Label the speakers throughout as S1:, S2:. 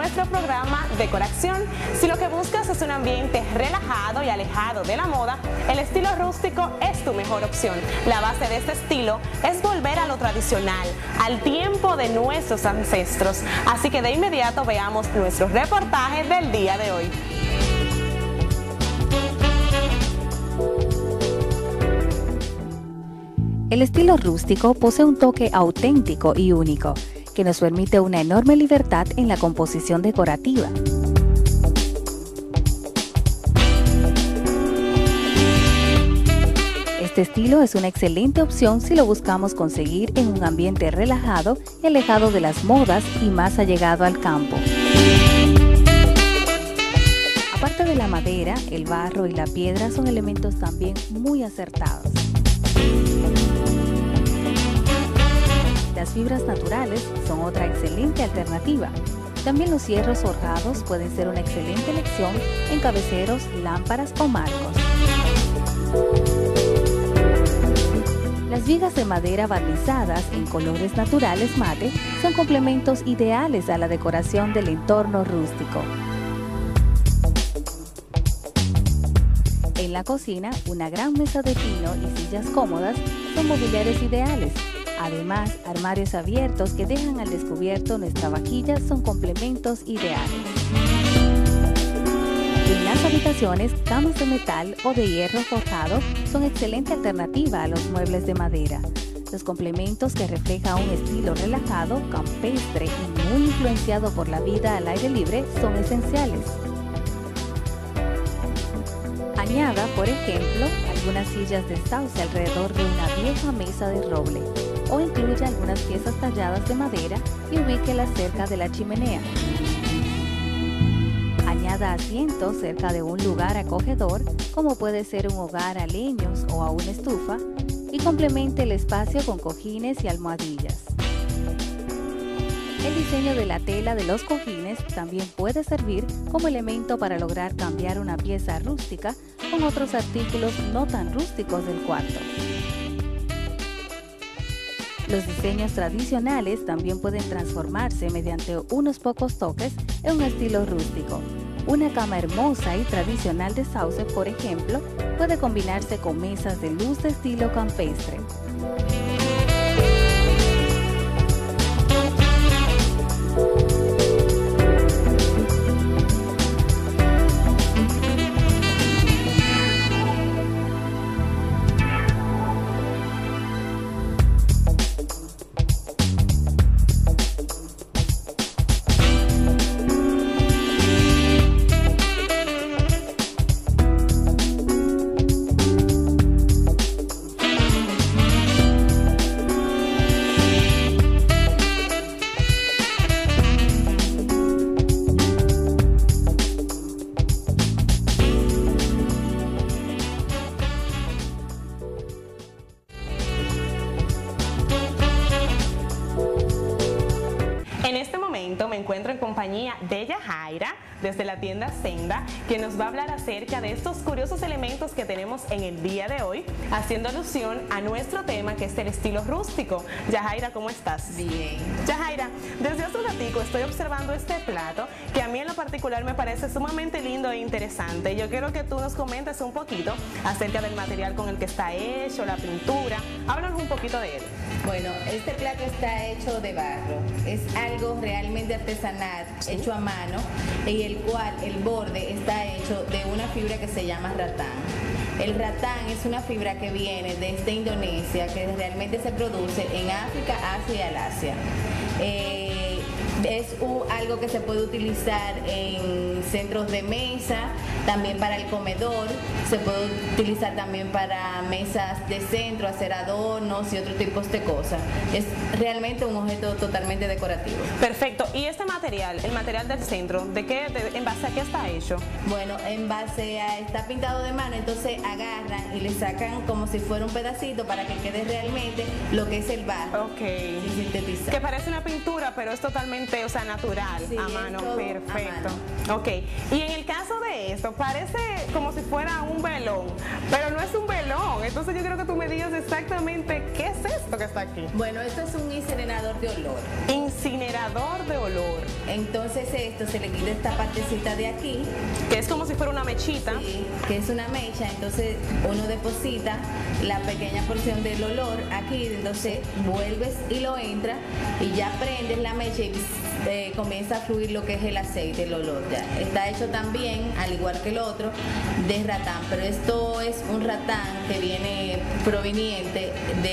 S1: nuestro programa Decoración. Si lo que buscas es un ambiente relajado y alejado de la moda, el estilo rústico es tu mejor opción. La base de este estilo es volver a lo tradicional, al tiempo de nuestros ancestros. Así que de inmediato veamos nuestro reportaje del día de hoy.
S2: El estilo rústico posee un toque auténtico y único, que nos permite una enorme libertad en la composición decorativa. Este estilo es una excelente opción si lo buscamos conseguir en un ambiente relajado y alejado de las modas y más allegado al campo. Aparte de la madera, el barro y la piedra son elementos también muy acertados. Las fibras naturales son otra excelente alternativa. También los hierros forjados pueden ser una excelente elección en cabeceros, lámparas o marcos. Las vigas de madera barnizadas en colores naturales mate son complementos ideales a la decoración del entorno rústico. En la cocina, una gran mesa de pino y sillas cómodas son mobiliarios ideales. Además, armarios abiertos que dejan al descubierto nuestra vajilla son complementos ideales. En las habitaciones, camas de metal o de hierro forjado son excelente alternativa a los muebles de madera. Los complementos que reflejan un estilo relajado, campestre y muy influenciado por la vida al aire libre son esenciales. Añada, por ejemplo, algunas sillas de sauce alrededor de una vieja mesa de roble, o incluya algunas piezas talladas de madera y ubíquelas cerca de la chimenea. Añada asientos cerca de un lugar acogedor, como puede ser un hogar a leños o a una estufa, y complemente el espacio con cojines y almohadillas. El diseño de la tela de los cojines también puede servir como elemento para lograr cambiar una pieza rústica con otros artículos no tan rústicos del cuarto. Los diseños tradicionales también pueden transformarse mediante unos pocos toques en un estilo rústico. Una cama hermosa y tradicional de sauce, por ejemplo, puede combinarse con mesas de luz de estilo campestre.
S1: En este momento me encuentro en compañía de Yajaira, desde la tienda Senda, que nos va a hablar acerca de estos curiosos elementos que tenemos en el día de hoy, haciendo alusión a nuestro tema, que es el estilo rústico. Yajaira, ¿cómo estás?
S3: Bien.
S1: Yajaira, desde hace un ratico estoy observando este plato, que a mí en lo particular me parece sumamente lindo e interesante. Yo quiero que tú nos comentes un poquito acerca del material con el que está hecho, la pintura. Háblanos un poquito de él.
S3: Bueno, este plato está hecho de barro. Es algo realmente artesanal, hecho a mano, y el cual el borde está hecho de una fibra que se llama ratán. El ratán es una fibra que viene desde Indonesia, que realmente se produce en África, Asia y Alasia. Es algo que se puede utilizar en centros de mesa, también para el comedor, se puede utilizar también para mesas de centro, hacer adornos y otros tipos de cosas. Es realmente un objeto totalmente decorativo.
S1: Perfecto. ¿Y este material, el material del centro, en base a qué está hecho?
S3: Bueno, en base a, está pintado de mano, entonces agarran y le sacan como si fuera un pedacito para que quede realmente lo que es el barro.
S1: Ok.
S3: Y sintetizar.
S1: Que parece una pintura, pero es totalmente totalmente, o sea, natural,
S3: Sí,
S1: a mano,
S3: todo a
S1: perfecto.
S3: mano.
S1: Ok, y en el caso de esto, parece como si fuera un velón, pero no es un velón. Entonces yo quiero que tú me digas exactamente qué es esto que está aquí.
S3: Bueno, esto es un incinerador de olor.
S1: Incinerador de olor,
S3: Entonces esto se le quita esta partecita de aquí,
S1: que es como si fuera una mechita.
S3: sí, que es una mecha, entonces uno deposita la pequeña porción del olor aquí, entonces vuelves y lo entras y ya prendes la mecha y comienza a fluir lo que es el aceite, el olor ya. Está hecho también, al igual que el otro, de ratán, pero esto es un ratán que viene proveniente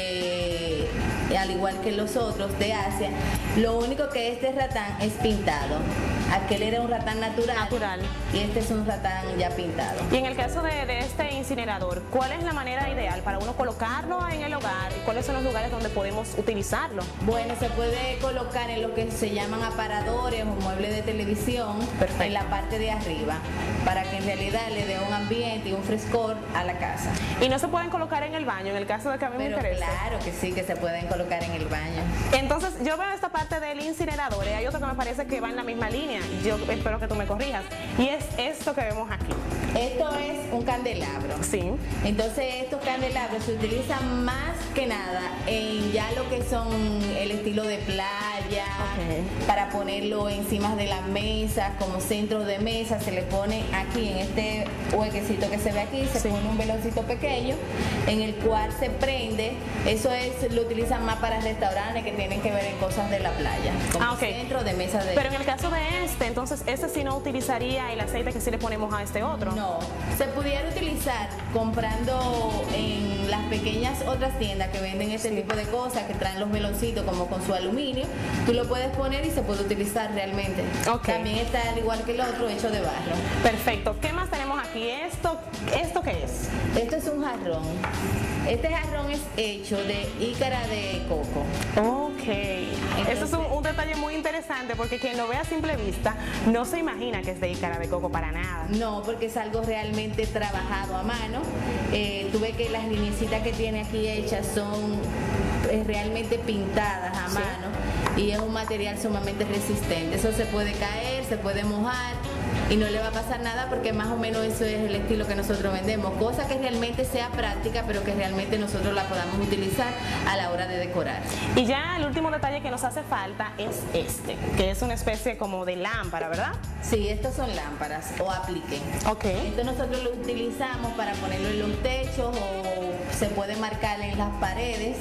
S3: de, al igual que los otros, de Asia. Lo único que este ratán es pintado. Aquel era un ratán natural. Y este es un ratán ya pintado.
S1: Y en el caso de este incinerador, ¿cuál es la manera ideal para uno colocarlo en el hogar? ¿Y cuáles son los lugares donde podemos utilizarlo?
S3: Bueno, se puede colocar en lo que se llaman aparadores o muebles de televisión.
S1: Perfecto.
S3: En la parte de arriba, para que en realidad le dé un ambiente y un frescor a la casa.
S1: Y no se pueden colocar en el baño, en el caso de que a mí me
S3: Pero
S1: interese.
S3: claro que sí, que se pueden colocar en el baño.
S1: Entonces, yo veo esta parte del incinerador y hay otro que me parece que va en la misma línea. Yo espero que tú me corrijas. Y es esto que vemos aquí.
S3: Esto es un candelabro.
S1: Sí.
S3: Entonces estos candelabros se utilizan más que nada en ya lo que son el estilo de playa,
S1: Ok.
S3: para ponerlo encima de las mesas, como centro de mesa, se le pone aquí en este huequecito que se ve aquí, se
S1: Sí.
S3: pone un veloncito pequeño en el cual se prende. Eso es, lo utilizan más para restaurantes que tienen que ver en cosas de la playa, como
S1: Ok.
S3: centro de mesa de...
S1: Pero en el caso de este, entonces, ese sí no utilizaría el aceite que sí le ponemos a este otro.
S3: No, se pudiera utilizar comprando en las pequeñas otras tiendas que venden este tipo de cosas, que traen los meloncitos como con su aluminio. Tú lo puedes poner y se puede utilizar realmente.
S1: Ok.
S3: También está al igual que el otro, hecho de barro.
S1: Perfecto. ¿Qué más tenemos aquí? ¿Esto qué es?
S3: Esto es un jarrón. Este jarrón es hecho de ícara de coco.
S1: Ok. Eso es un detalle muy interesante porque quien lo ve a simple vista no se imagina que es de ícara de coco para nada.
S3: No, porque es algo realmente trabajado a mano. Tú ves que las lineecitas que tiene aquí hechas son realmente pintadas a
S1: Sí.
S3: mano y es un material sumamente resistente. Eso se puede caer, se puede mojar y no le va a pasar nada porque más o menos eso es el estilo que nosotros vendemos. Cosa que realmente sea práctica, pero que realmente nosotros la podamos utilizar a la hora de decorar.
S1: Y ya el último detalle que nos hace falta es este, que es una especie como de lámpara, ¿verdad?
S3: Sí, estos son lámparas o aplique.
S1: Ok.
S3: Esto nosotros lo utilizamos para ponerlo en los techos o se puede marcar en las paredes.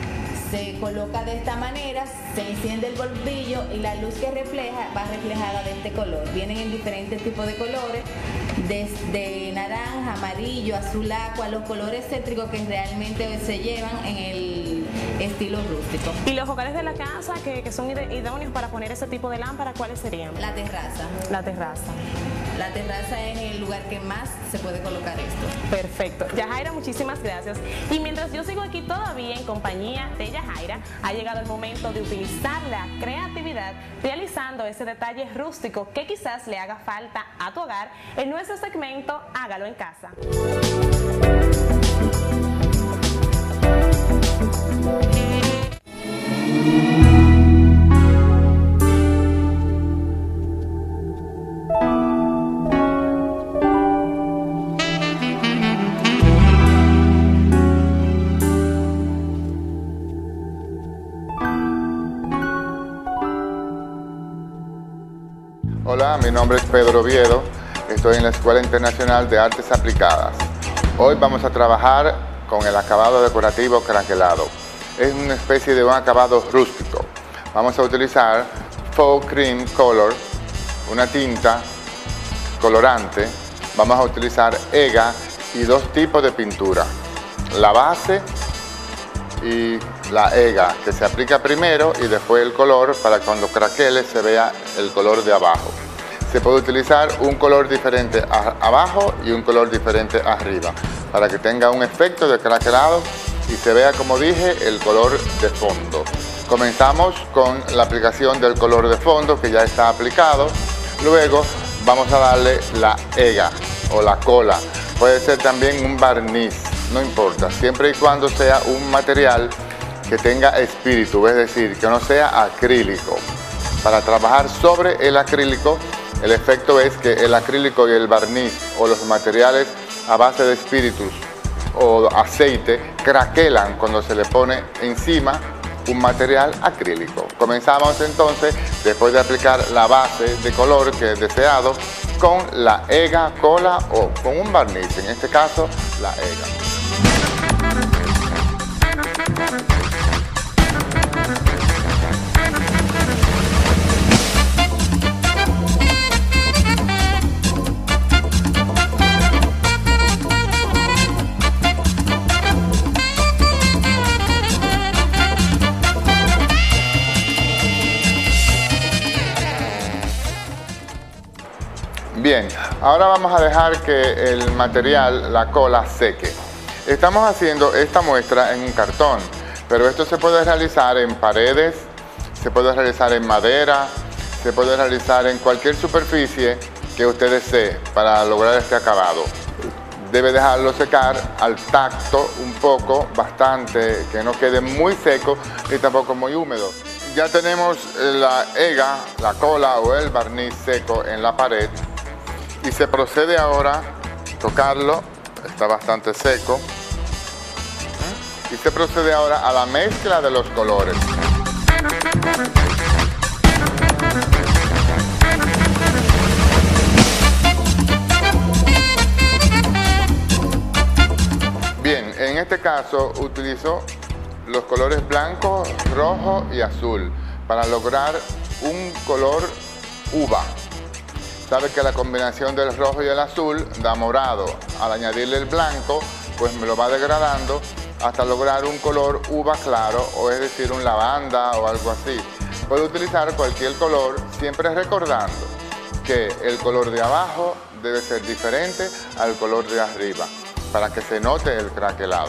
S3: Se coloca de esta manera, se enciende el bombillo y la luz que refleja va reflejada de este color. Vienen en diferentes tipos de colores, desde naranja, amarillo, azul aqua, los colores céntricos que realmente se llevan en el estilo rústico.
S1: Y los hogares de la casa que son idóneos para poner ese tipo de lámpara, ¿cuáles serían?
S3: La terraza.
S1: La terraza.
S3: La terraza es el lugar que más se puede colocar esto.
S1: Perfecto. Yajaira, muchísimas gracias. Y mientras yo sigo aquí todavía en compañía de Yajaira, ha llegado el momento de utilizar la creatividad realizando ese detalle rústico que quizás le haga falta a tu hogar en nuestro segmento Hágalo en Casa.
S4: Hola, mi nombre es Pedro Oviedo, estoy en la Escuela Internacional de Artes Aplicadas. Hoy vamos a trabajar con el acabado decorativo craquelado. Es una especie de un acabado rústico. Vamos a utilizar Faux Cream Color, una tinta colorante. Vamos a utilizar EGA y dos tipos de pintura, la base y la EGA, que se aplica primero y después el color para cuando craquele se vea el color de abajo. Se puede utilizar un color diferente abajo y un color diferente arriba para que tenga un efecto de craquelado y se vea, como dije, el color de fondo. Comenzamos con la aplicación del color de fondo que ya está aplicado. Luego vamos a darle la EGA o la cola. Puede ser también un barniz, no importa, siempre y cuando sea un material que tenga espíritu, es decir, que no sea acrílico. para trabajar sobre el acrílico. El efecto es que el acrílico y el barniz o los materiales a base de espíritus o aceite craquelan cuando se le pone encima un material acrílico. Comenzamos entonces, después de aplicar la base de color que es deseado, con la EGA, cola o con un barniz, en este caso la EGA. Bien, ahora vamos a dejar que el material, la cola, seque. Estamos haciendo esta muestra en un cartón, pero esto se puede realizar en paredes, se puede realizar en madera, se puede realizar en cualquier superficie que usted desee para lograr este acabado. Debe dejarlo secar al tacto un poco, bastante, que no quede muy seco y tampoco muy húmedo. Ya tenemos la EGA, la cola o el barniz seco en la pared. Y se procede ahora a tocarlo, está bastante seco. Y se procede ahora a la mezcla de los colores. Bien, en este caso utilizo los colores blanco, rojo y azul para lograr un color uva. Sabe que la combinación del rojo y el azul da morado. Al añadirle el blanco, pues me lo va degradando hasta lograr un color uva claro, o es decir, un lavanda o algo así. Puedo utilizar cualquier color, siempre recordando que el color de abajo debe ser diferente al color de arriba, para que se note el craquelado.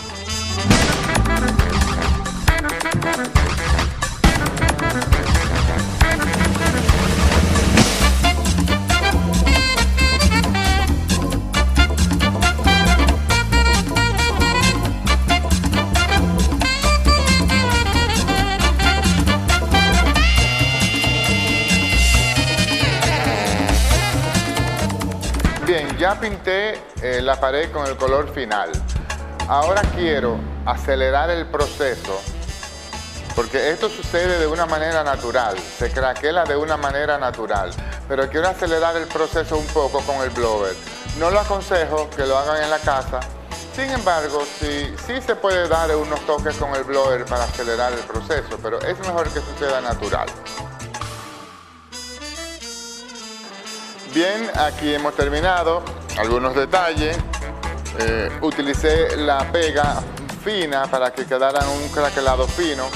S4: Bien, ya pinté la pared con el color final. Ahora quiero acelerar el proceso, porque esto sucede de una manera natural, se craquela de una manera natural, pero quiero acelerar el proceso un poco con el blower. No lo aconsejo que lo hagan en la casa, sin embargo, sí se puede dar unos toques con el blower para acelerar el proceso, pero es mejor que suceda natural. Bien, aquí hemos terminado, algunos detalles. Utilicé la pega fina para que quedara un craquelado fino.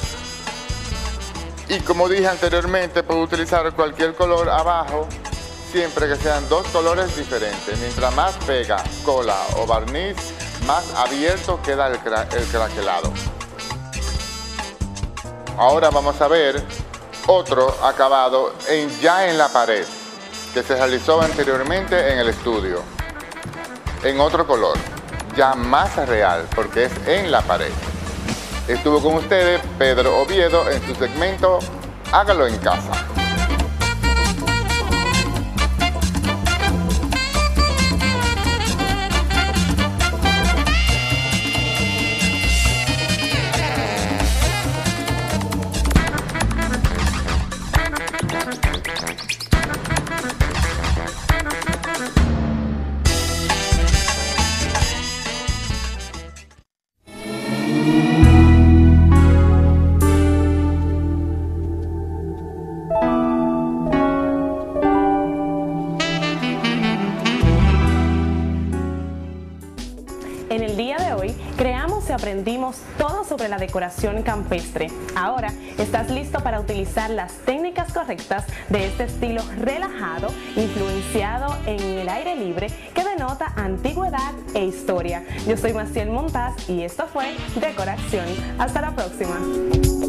S4: Y como dije anteriormente, puedo utilizar cualquier color abajo, siempre que sean dos colores diferentes. Mientras más pega, cola o barniz, más abierto queda el craquelado. Ahora vamos a ver otro acabado ya en la pared, que se realizó anteriormente en el estudio, en otro color, ya más real, porque es en la pared. Estuvo con ustedes Pedro Oviedo en su segmento Hágalo en Casa.
S1: En el día de hoy creamos y aprendimos todo sobre la decoración campestre. Ahora estás listo para utilizar las técnicas correctas de este estilo relajado, influenciado en el aire libre, que denota antigüedad e historia. Yo soy Maciel Montaz y esto fue Decoración. Hasta la próxima.